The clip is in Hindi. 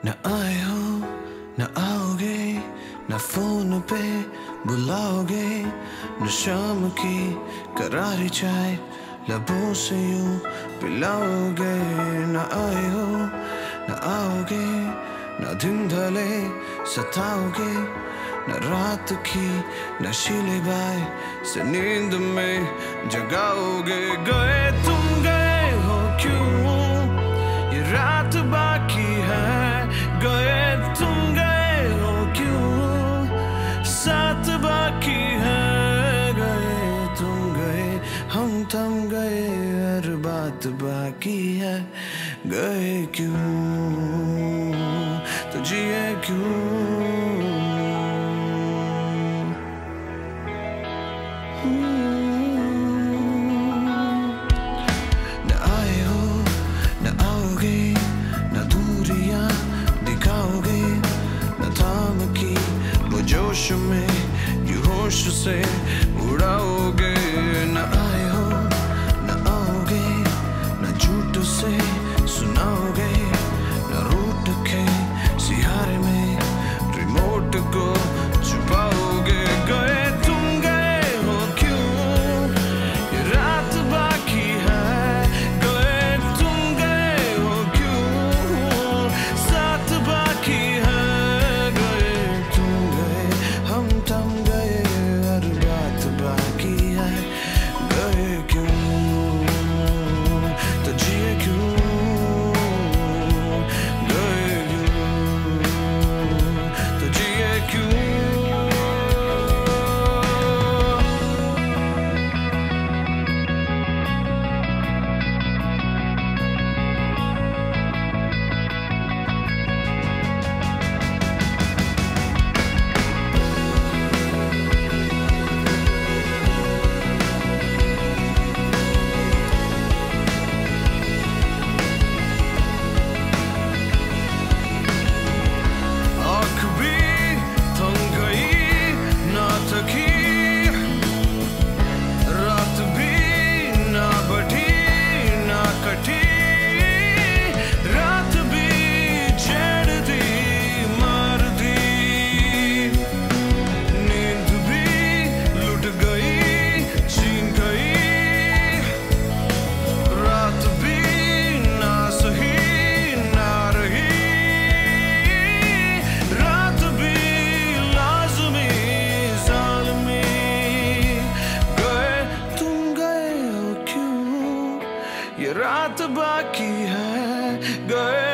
न आए हो न आओगे, न फोन पे बुलाओगे, न शाम की करारी चाय लबों से यूं पिलाओगे। न आए हो न आओगे, न दिन ढले सताओगे, न रात की नशीली बाय से नींद में जगाओगे। गए तुम गए हो क्यों, ये रात बाकी है। गए तुम गए हो क्यों, साथ बाकी है। गए तुम गए, हम थम गए, हर बात बाकी है। गए क्यों तो जिए क्यों। न आए हो न आओगे, न दूरियां दिखाओगे, न थाम की वो जोश में यूं होश से उड़ाओगे। न आए हो न आओगे, न झूठ से सुनाओगे, न रूठ के सिहारे में रिमोट को छुपाओगे। गए तुम गए हो क्यों, ये रात बाकी है। गए तुम गए हो क्यों, साथ बाकी है। गए तुम गए, हम थम गए, हर बात बाकी है। गए क्यों तो जिए क्यों। गए क्यों तो जिए क्यों। आँख भी थम गई ना थकी, रात भी ना बढ़ी ना कटी। रात भी छेड़ दी मार दी, नींद भी लुट गई छीन गई। रात भी ना सही ना रही, रात भी लाज़मी ज़ालिमी। गए तुम गए हो क्यों, ये रात बाकी है। गए